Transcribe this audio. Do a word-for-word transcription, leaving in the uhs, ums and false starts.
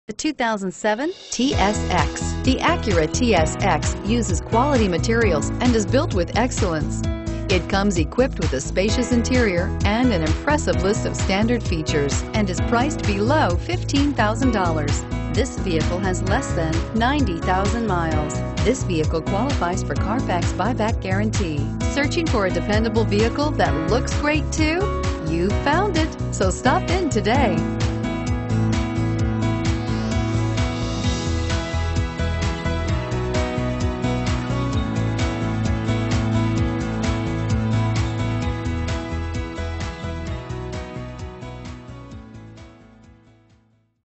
The two thousand seven T S X. The Acura T S X uses quality materials and is built with excellence. It comes equipped with a spacious interior and an impressive list of standard features and is priced below fifteen thousand dollars. This vehicle has less than ninety thousand miles. This vehicle qualifies for Carfax buyback guarantee. Searching for a dependable vehicle that looks great too? You found it, so stop in today.